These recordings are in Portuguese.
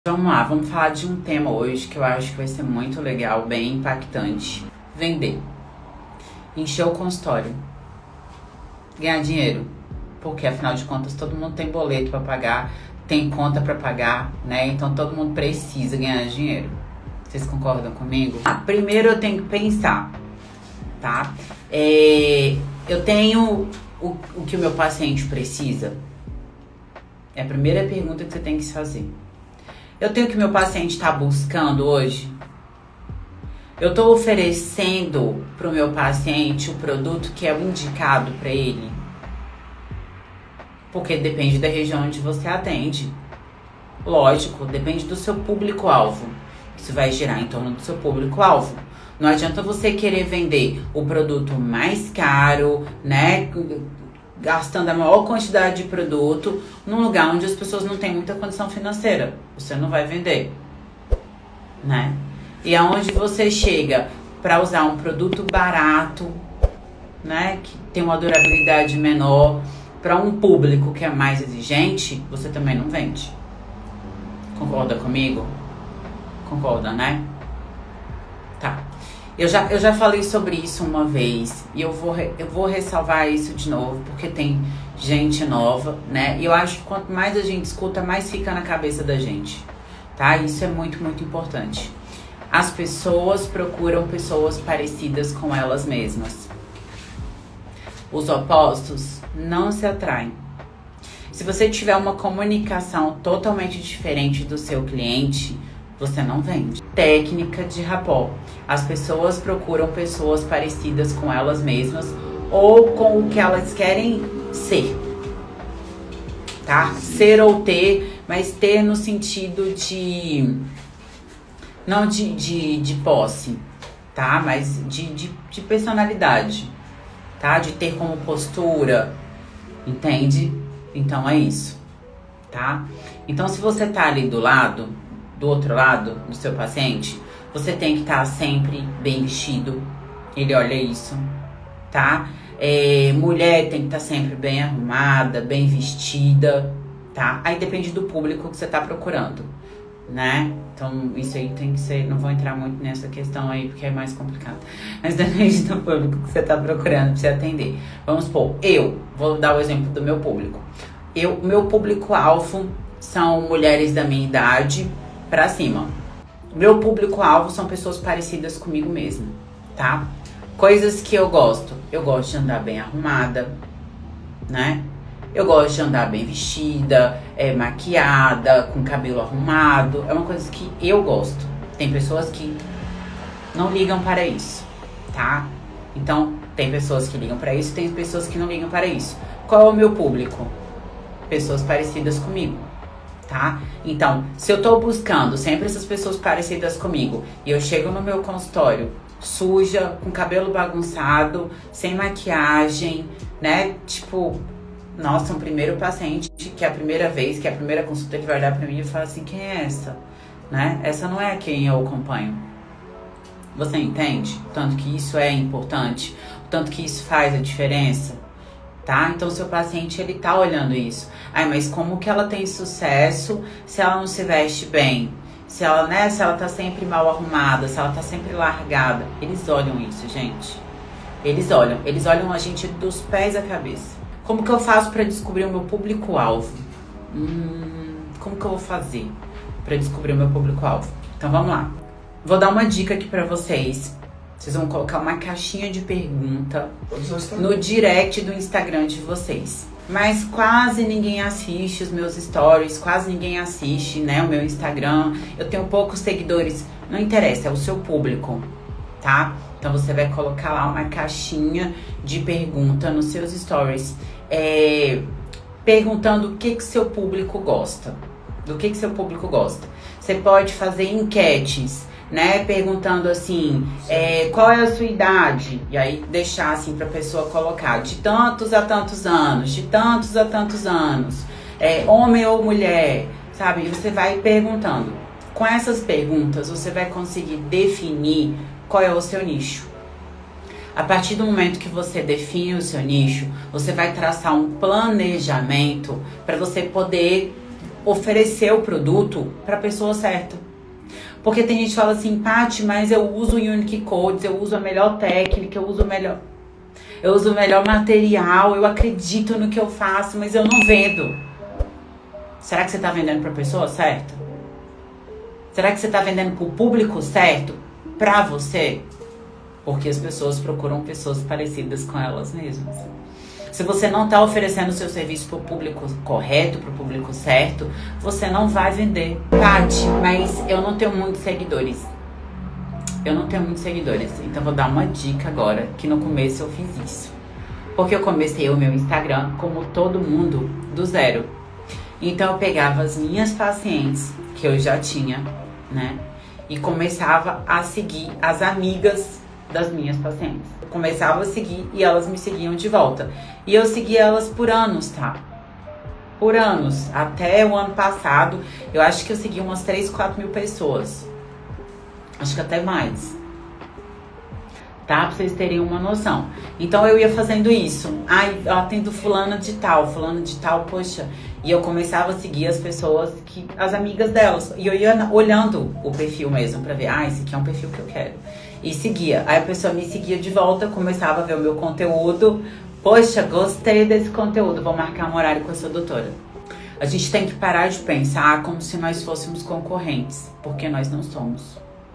Vamos lá, vamos falar de um tema hoje que eu acho que vai ser muito legal, bem impactante. Vender. Encher o consultório. Ganhar dinheiro. Porque afinal de contas todo mundo tem boleto para pagar, tem conta para pagar, né? Então todo mundo precisa ganhar dinheiro. Vocês concordam comigo? Primeiro eu tenho que pensar, tá? Eu tenho o que o meu paciente precisa? É a primeira pergunta que você tem que se fazer. Eu tenho o que meu paciente está buscando hoje? Eu estou oferecendo para o meu paciente o produto que é o indicado para ele? Porque depende da região onde você atende. Lógico, depende do seu público-alvo. Isso vai girar em torno do seu público-alvo. Não adianta você querer vender o produto mais caro, né? Gastando a maior quantidade de produto num lugar onde as pessoas não têm muita condição financeira. Você não vai vender, né? E aonde você chega para usar um produto barato, né? Que tem uma durabilidade menor, para um público que é mais exigente, você também não vende. Concorda comigo? Concorda, né? Tá. Eu já falei sobre isso uma vez e eu vou ressalvar isso de novo, porque tem gente nova, né? E eu acho que quanto mais a gente escuta, mais fica na cabeça da gente, tá? Isso é muito, muito importante. As pessoas procuram pessoas parecidas com elas mesmas. Os opostos não se atraem. Se você tiver uma comunicação totalmente diferente do seu cliente, você não vende. Técnica de rapport. As pessoas procuram pessoas parecidas com elas mesmas ou com o que elas querem ser, tá? Ser ou ter, mas ter no sentido de... não de posse, tá? Mas de personalidade, tá? De ter como postura, entende? Então é isso, tá? Então se você tá ali do outro lado do seu paciente, você tem que estar sempre bem vestido. Ele olha isso, tá? Mulher tem que estar sempre bem arrumada, bem vestida, tá? Aí depende do público que você tá procurando, né? Então isso aí tem que ser... não vou entrar muito nessa questão aí porque é mais complicado. Mas depende do público que você tá procurando pra você atender. Vamos supor, eu vou dar o exemplo do meu público. Meu público-alvo são mulheres da minha idade pra cima. Meu público-alvo são pessoas parecidas comigo mesma, tá? Coisas que eu gosto. Eu gosto de andar bem arrumada, né? Eu gosto de andar bem vestida, maquiada, com cabelo arrumado. É uma coisa que eu gosto. Tem pessoas que não ligam para isso, tá? Então, tem pessoas que ligam para isso, tem pessoas que não ligam para isso. Qual é o meu público? Pessoas parecidas comigo. Tá? Então, se eu tô buscando sempre essas pessoas parecidas comigo e eu chego no meu consultório suja, com cabelo bagunçado, sem maquiagem, né? Tipo, nossa, um primeiro paciente que é a primeira vez, que é a primeira consulta que vai olhar pra mim e falar assim, quem é essa? Né? Essa não é quem eu acompanho. Você entende? Tanto que isso é importante, tanto que isso faz a diferença. Tá? Então, o seu paciente, ele tá olhando isso. Ai, mas como que ela tem sucesso se ela não se veste bem? Se ela, né, se ela tá sempre mal arrumada, se ela tá sempre largada. Eles olham isso, gente. Eles olham a gente dos pés à cabeça. Como que eu faço pra descobrir o meu público-alvo? Como que eu vou fazer pra descobrir o meu público-alvo? Então, vamos lá. Vou dar uma dica aqui pra vocês. Vocês vão colocar uma caixinha de pergunta no direct do Instagram de vocês. Mas quase ninguém assiste os meus stories, quase ninguém assiste, né, o meu Instagram. Eu tenho poucos seguidores, não interessa, é o seu público, tá? Então você vai colocar lá uma caixinha de pergunta nos seus stories, perguntando o que seu público gosta. Do que seu público gosta. Você pode fazer enquetes, né, perguntando assim, qual é a sua idade? E aí deixar assim pra pessoa colocar de tantos a tantos anos, de tantos a tantos anos, homem ou mulher, sabe? E você vai perguntando. Com essas perguntas, você vai conseguir definir qual é o seu nicho. A partir do momento que você define o seu nicho, você vai traçar um planejamento para você poder oferecer o produto para a pessoa certa. Porque tem gente que fala assim, Paty, mas eu uso o Unique Codes, eu uso a melhor técnica, eu uso o melhor material, eu acredito no que eu faço, mas eu não vendo. Será que você está vendendo para a pessoa certa? Será que você está vendendo para o público certo? Para você? Porque as pessoas procuram pessoas parecidas com elas mesmas. Se você não está oferecendo o seu serviço para o público correto, para o público certo, você não vai vender. Paty, mas eu não tenho muitos seguidores. Eu não tenho muitos seguidores. Então vou dar uma dica agora, que no começo eu fiz isso. Porque eu comecei o meu Instagram, como todo mundo, do zero. Então eu pegava as minhas pacientes, que eu já tinha, né? E começava a seguir as amigas das minhas pacientes. Eu começava a seguir e elas me seguiam de volta. E eu segui elas por anos, tá? Por anos. Até o ano passado, eu acho que eu segui umas 3, 4 mil pessoas. Acho que até mais. Tá? Pra vocês terem uma noção. Então eu ia fazendo isso. Ai, eu atendo fulano de tal, poxa. E eu começava a seguir as pessoas, as amigas delas. E eu ia olhando o perfil mesmo pra ver, esse aqui é um perfil que eu quero. E seguia. Aí a pessoa me seguia de volta, começava a ver o meu conteúdo. Poxa, gostei desse conteúdo, vou marcar um horário com essa doutora. A gente tem que parar de pensar como se nós fôssemos concorrentes, porque nós não somos.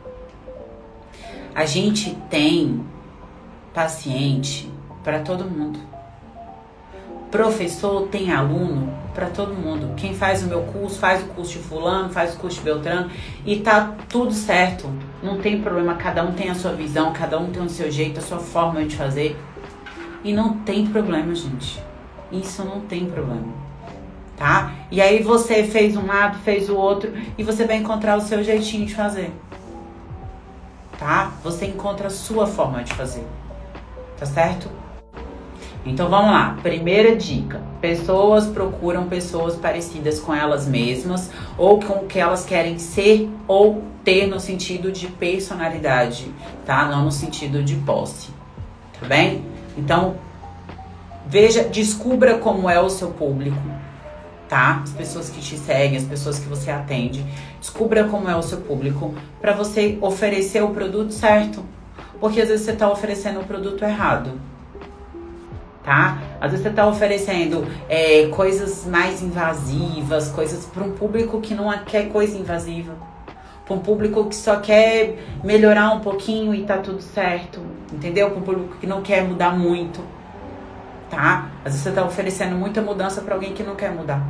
A gente tem paciente para todo mundo. Professor tem aluno para todo mundo. Quem faz o meu curso, faz o curso de fulano, faz o curso de Beltrano e tá tudo certo. Não tem problema, cada um tem a sua visão, cada um tem o seu jeito, a sua forma de fazer. E não tem problema, gente. Isso não tem problema, tá? E aí você fez um lado, fez o outro e você vai encontrar o seu jeitinho de fazer, tá? Você encontra a sua forma de fazer, tá certo? Então vamos lá, primeira dica, pessoas procuram pessoas parecidas com elas mesmas ou com o que elas querem ser ou ter no sentido de personalidade, tá? Não no sentido de posse, tá bem? Então, veja, descubra como é o seu público, tá? As pessoas que te seguem, as pessoas que você atende, descubra como é o seu público para você oferecer o produto certo, porque às vezes você tá oferecendo o produto errado. Tá? Às vezes você tá oferecendo coisas mais invasivas, coisas para um público que não quer coisa invasiva, para um público que só quer melhorar um pouquinho e tá tudo certo, entendeu? Para um público que não quer mudar muito, tá? Às vezes você tá oferecendo muita mudança para alguém que não quer mudar,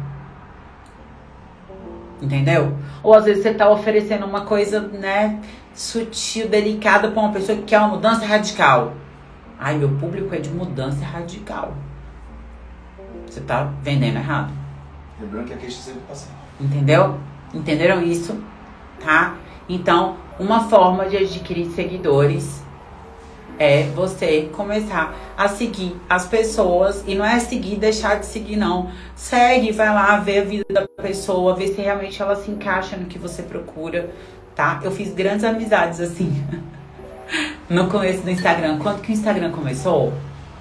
entendeu? Ou às vezes você tá oferecendo uma coisa, né, sutil, delicada para uma pessoa que quer uma mudança radical. Ai, meu público é de mudança radical. Você tá vendendo errado. Lembrando que a queixa sempre passa. Entendeu? Entenderam isso? Tá? Então, uma forma de adquirir seguidores é você começar a seguir as pessoas. E não é seguir, deixar de seguir, não. Segue, vai lá, vê a vida da pessoa, vê se realmente ela se encaixa no que você procura, tá? Eu fiz grandes amizades assim. No começo do Instagram. Quando que o Instagram começou?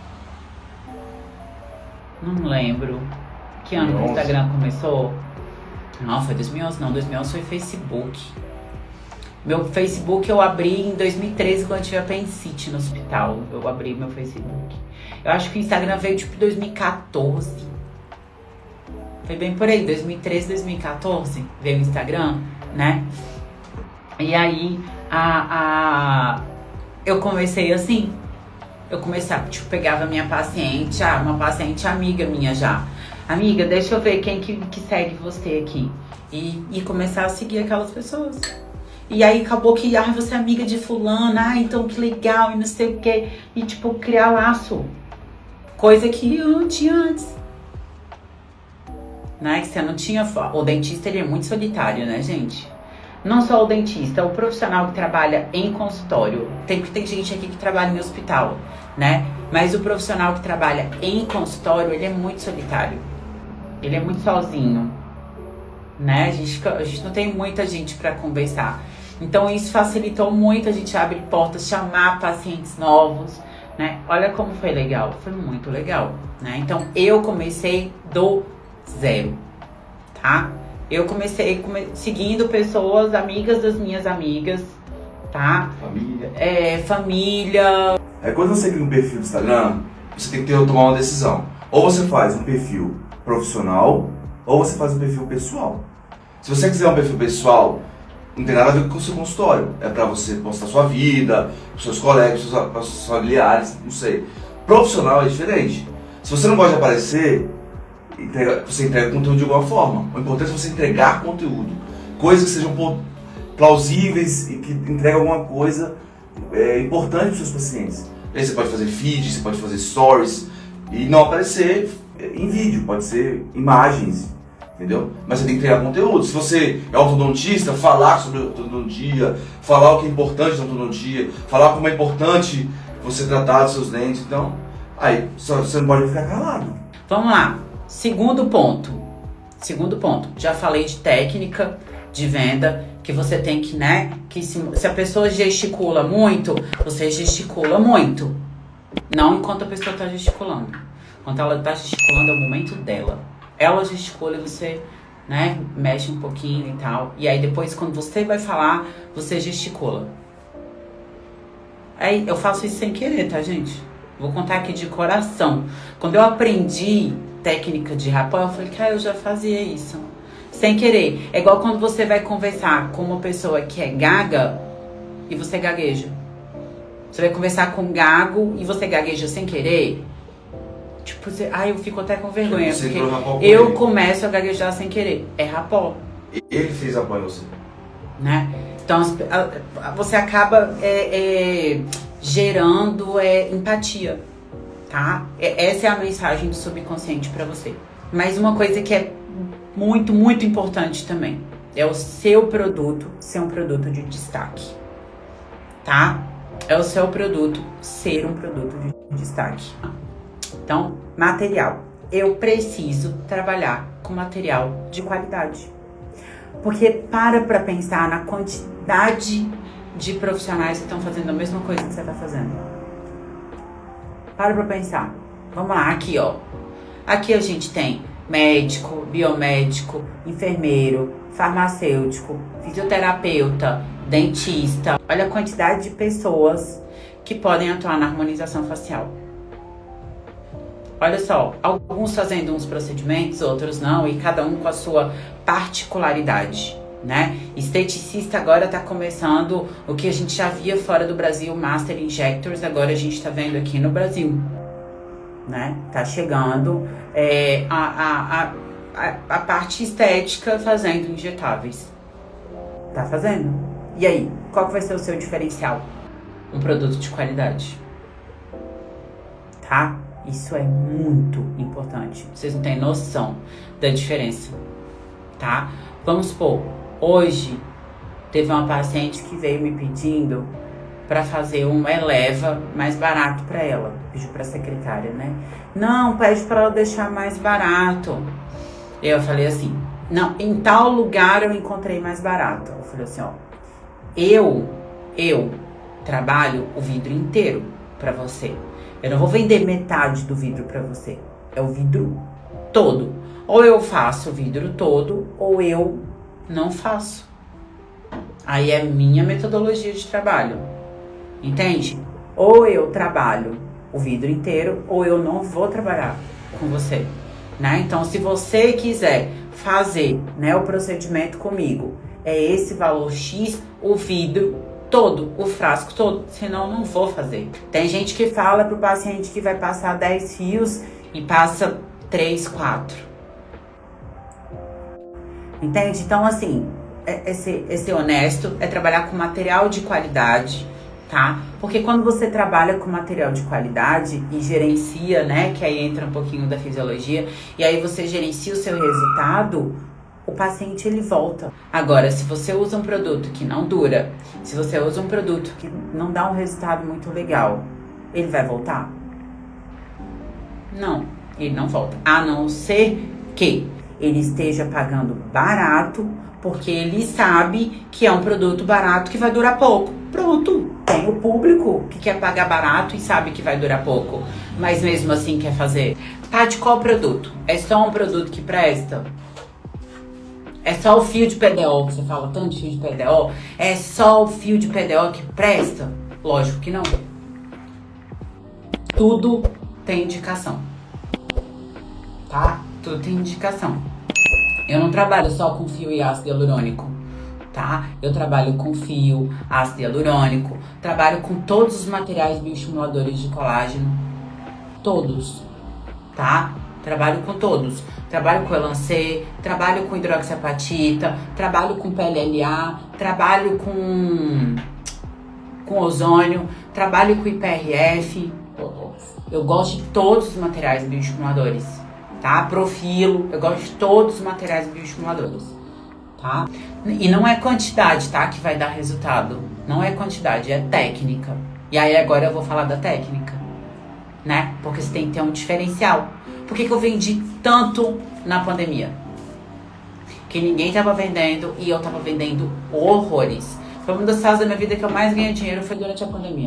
Não lembro. Que ano que o Instagram começou? Não, foi 2011. Não, 2011 foi Facebook. Meu Facebook eu abri em 2013, quando eu tive a apendicite no hospital. Eu abri meu Facebook. Eu acho que o Instagram veio tipo em 2014. Foi bem por aí, 2013, 2014 veio o Instagram, né? E aí, eu comecei assim. Eu começava, tipo, pegava minha paciente, uma paciente amiga minha já. Amiga, deixa eu ver quem que segue você aqui. E começar a seguir aquelas pessoas. E aí acabou que, você é amiga de fulano, então que legal, e não sei o quê. E tipo, criar laço. Coisa que eu não tinha antes. Né? Que você não tinha... O dentista, ele é muito solitário, né, gente? Não só o dentista, o profissional que trabalha em consultório. Tem gente aqui que trabalha em hospital, né? Mas o profissional que trabalha em consultório, ele é muito solitário. Ele é muito sozinho, né? A gente não tem muita gente para conversar. Então isso facilitou muito a gente abrir portas, chamar pacientes novos, né? Olha como foi legal, foi muito legal, né? Então eu comecei do zero, tá? Eu comecei seguindo pessoas, amigas das minhas amigas, tá? Família. Família. Aí quando você cria um perfil do Instagram, você tem que tomar uma decisão. Ou você faz um perfil profissional, ou você faz um perfil pessoal. Se você quiser um perfil pessoal, não tem nada a ver com o seu consultório. É pra você postar sua vida, pros seus colegas, pros seus familiares, não sei. Profissional é diferente. Se você não gosta de aparecer, você entrega conteúdo de alguma forma. O importante é você entregar conteúdo. Coisas que sejam plausíveis e que entregam alguma coisa importante para os seus pacientes. Aí você pode fazer feed, você pode fazer stories e não aparecer em vídeo, pode ser imagens, entendeu? Mas você tem que entregar conteúdo. Se você é ortodontista, falar sobre ortodontia, falar o que é importante na ortodontia, falar como é importante você tratar dos seus dentes, então, aí você não pode ficar calado. Vamos lá. Segundo ponto, já falei de técnica de venda, que você tem que, né, que se a pessoa gesticula muito, você gesticula muito. Não enquanto a pessoa está gesticulando. Quando ela está gesticulando é o momento dela. Ela gesticula e você, né, mexe um pouquinho e tal. E aí depois, quando você vai falar, você gesticula. Aí eu faço isso sem querer, tá, gente? Vou contar aqui de coração. Quando eu aprendi técnica de rapport, eu falei, cara, eu já fazia isso. Sem querer. É igual quando você vai conversar com uma pessoa que é gaga e você gagueja. Você vai conversar com um gago e você gagueja sem querer. Tipo, eu fico até com vergonha. Você porque eu começo a gaguejar sem querer. É rapport. Ele fez rapport em você. Né? Então, você acaba gerando empatia. Tá? Essa é a mensagem do subconsciente pra você. Mas uma coisa que é muito, muito importante também é o seu produto ser um produto de destaque. Tá? É o seu produto ser um produto de destaque. Então, material. Eu preciso trabalhar com material de qualidade. Porque para pensar na quantidade de profissionais que estão fazendo a mesma coisa que você está fazendo. Para pensar. Vamos lá, aqui, ó. Aqui a gente tem médico, biomédico, enfermeiro, farmacêutico, fisioterapeuta, dentista. Olha a quantidade de pessoas que podem atuar na harmonização facial. Olha só, alguns fazendo uns procedimentos, outros não, e cada um com a sua particularidade, né? Esteticista agora tá começando o que a gente já via fora do Brasil, Master Injectors, agora a gente tá vendo aqui no Brasil, né? Tá chegando a parte estética fazendo injetáveis. Tá fazendo? E aí, qual que vai ser o seu diferencial? Um produto de qualidade. Tá? Isso é muito importante. Vocês não têm noção da diferença, tá? Vamos supor, hoje teve uma paciente que veio me pedindo para fazer um Eleva mais barato para ela. Pediu para a secretária, né? Não, pede para ela deixar mais barato. Eu falei assim, não, em tal lugar eu encontrei mais barato. Eu falei assim, ó, eu trabalho o vidro inteiro para você. Eu não vou vender metade do vidro pra você. É o vidro todo. Ou eu faço o vidro todo, ou eu não faço. Aí é minha metodologia de trabalho. Entende? Ou eu trabalho o vidro inteiro, ou eu não vou trabalhar com você. Né? Então, se você quiser fazer, né, o procedimento comigo, é esse valor X, o vidro todo, o frasco todo, senão eu não vou fazer. Tem gente que fala pro paciente que vai passar 10 fios e passa 3, 4. Entende? Então, assim, ser honesto, é trabalhar com material de qualidade, tá? Porque quando você trabalha com material de qualidade e gerencia, né, que aí entra um pouquinho da fisiologia, e aí você gerencia o seu resultado, o paciente, ele volta. Agora, se você usa um produto que não dura, se você usa um produto que não dá um resultado muito legal, ele vai voltar? Não, ele não volta. A não ser que ele esteja pagando barato, porque ele sabe que é um produto barato que vai durar pouco. Pronto, tem o público que quer pagar barato e sabe que vai durar pouco, mas mesmo assim quer fazer. Tá, de qual produto? É só um produto que presta? É só o fio de PDO, que você fala tanto de fio de PDO, é só o fio de PDO que presta? Lógico que não. Tudo tem indicação, tá? Tudo tem indicação. Eu não trabalho só com fio e ácido hialurônico, tá? Eu trabalho com fio, ácido hialurônico, trabalho com todos os materiais bioestimuladores de colágeno, todos, tá? Trabalho com todos. Trabalho com Elancê, trabalho com hidroxiapatita, trabalho com PLLA, trabalho com ozônio, trabalho com IPRF. Eu gosto de todos os materiais bioestimuladores, tá? Profilo, eu gosto de todos os materiais bioestimuladores, tá? E não é quantidade, tá? Que vai dar resultado. Não é quantidade, é técnica. E aí agora eu vou falar da técnica, né? Porque você tem que ter um diferencial. Por que eu vendi tanto na pandemia? Que ninguém tava vendendo e eu tava vendendo horrores. Foi uma das fases da minha vida que eu mais ganhei dinheiro, foi durante a pandemia.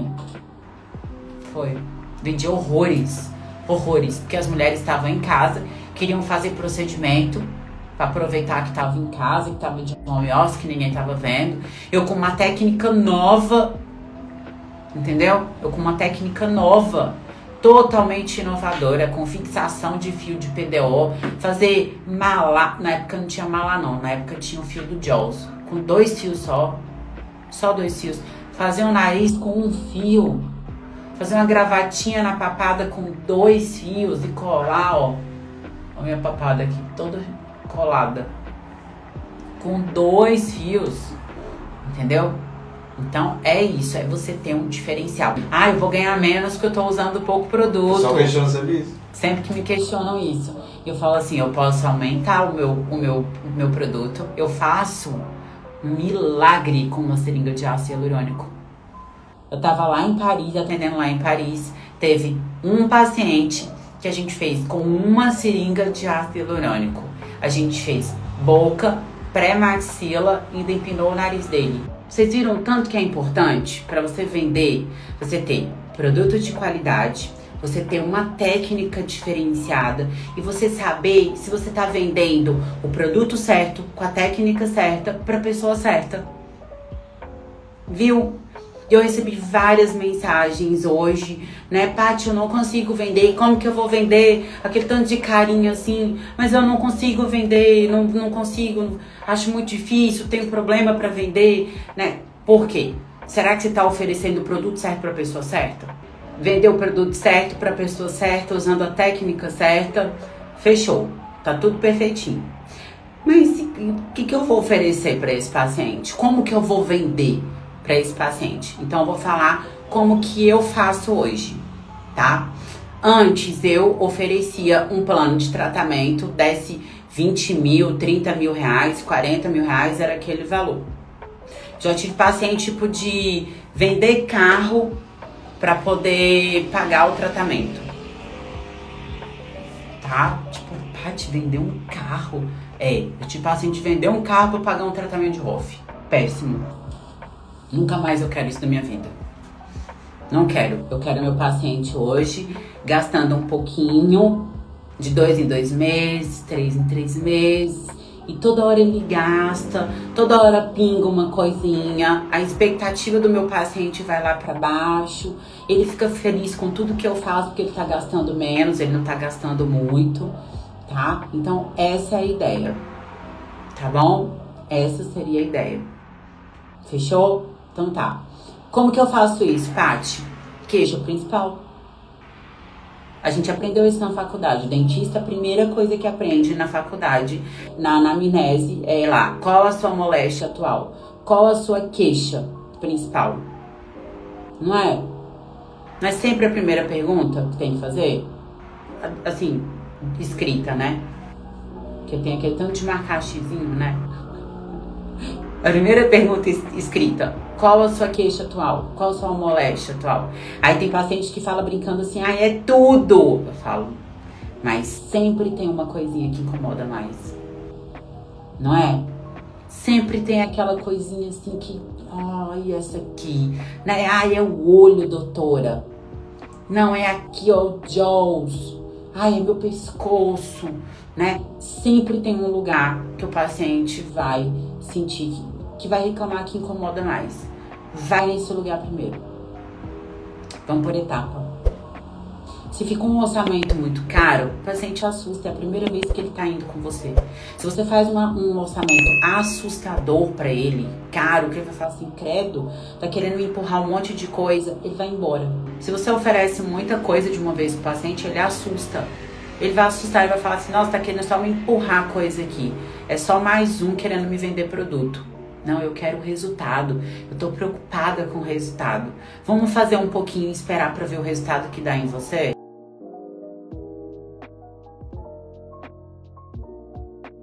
Foi. Vendi horrores. Horrores. Porque as mulheres estavam em casa, queriam fazer procedimento pra aproveitar que estavam em casa, que estavam de home office, que ninguém tava vendo. Eu com uma técnica nova, entendeu? Eu com uma técnica nova, totalmente inovadora, com fixação de fio de PDO, fazer malá, na época não tinha malá não, na época tinha o fio do Jaws, com 2 fios só 2 fios, fazer um nariz com 1 fio, fazer uma gravatinha na papada com 2 fios e colar, ó, a minha papada aqui, toda colada, com 2 fios, entendeu? Então, é isso, é você ter um diferencial. Ah, eu vou ganhar menos porque eu tô usando pouco produto. Só questiona sobre isso? Sempre que me questionam isso. Eu falo assim, eu posso aumentar o meu produto. Eu faço um milagre com uma seringa de ácido hialurônico. Eu tava lá em Paris, atendendo lá em Paris. Teve um paciente que a gente fez com uma seringa de ácido hialurônico. A gente fez boca, pré-maxila e ainda empinou o nariz dele. Vocês viram tanto que é importante para você vender, você ter produto de qualidade, você ter uma técnica diferenciada e você saber se você tá vendendo o produto certo, com a técnica certa, para a pessoa certa. Viu? Eu recebi várias mensagens hoje, né? Paty, eu não consigo vender, como que eu vou vender? Aquele tanto de carinho assim, mas eu não consigo vender, não consigo, acho muito difícil, tenho problema para vender, né? Por quê? Será que você está oferecendo o produto certo para a pessoa certa? Vender o produto certo para a pessoa certa, usando a técnica certa, fechou, tá tudo perfeitinho. Mas o que eu vou oferecer para esse paciente? Como que eu vou vender para esse paciente? Então eu vou falar como que eu faço hoje, tá? Antes eu oferecia um plano de tratamento, desse 20 mil, 30 mil reais, 40 mil reais, era aquele valor. Já tive paciente tipo de vender carro para poder pagar o tratamento, tá? Tipo, Paty, vender um carro? Eu tive paciente de vender um carro para pagar um tratamento de ROF. Péssimo. Nunca mais eu quero isso na minha vida. Não quero. Eu quero meu paciente hoje gastando um pouquinho, de 2 em 2 meses, 3 em 3 meses. E toda hora ele gasta, toda hora pinga uma coisinha. A expectativa do meu paciente vai lá pra baixo. Ele fica feliz com tudo que eu faço porque ele tá gastando menos, ele não tá gastando muito, tá? Então essa é a ideia, tá bom? Essa seria a ideia. Fechou? Então tá. Como que eu faço isso, Paty? Queixa principal. A gente aprendeu isso na faculdade. O dentista, a primeira coisa que aprende na faculdade, na anamnese, é lá, qual a sua moléstia atual? Qual a sua queixa principal? Não é? Não é sempre a primeira pergunta que tem que fazer? Assim, escrita, né? Porque tem aquele tanto de marcar xizinho, né? A primeira pergunta escrita, qual a sua queixa atual? Qual a sua moléstia atual? Aí tem paciente que fala brincando assim, é tudo. Eu falo, mas sempre tem uma coisinha que incomoda mais. Não é? Sempre tem aquela coisinha assim que, essa aqui, né? É o olho, doutora. Não, é aqui, ó, o Jaws. ai, é meu pescoço, né? Sempre tem um lugar que o paciente vai sentir que vai reclamar que incomoda mais. Vai nesse lugar primeiro. Vamos por etapa. Se fica um orçamento muito caro, o paciente assusta, é a primeira vez que ele tá indo com você. Se você faz um orçamento assustador pra ele, caro, que ele vai falar assim, credo, tá querendo me empurrar um monte de coisa, ele vai embora. Se você oferece muita coisa de uma vez pro paciente, ele assusta. Ele vai assustar e vai falar assim, nossa, tá querendo só me empurrar coisa aqui. É só mais um querendo me vender produto. Não, eu quero o resultado. Eu tô preocupada com o resultado. Vamos fazer um pouquinho e esperar pra ver o resultado que dá em você?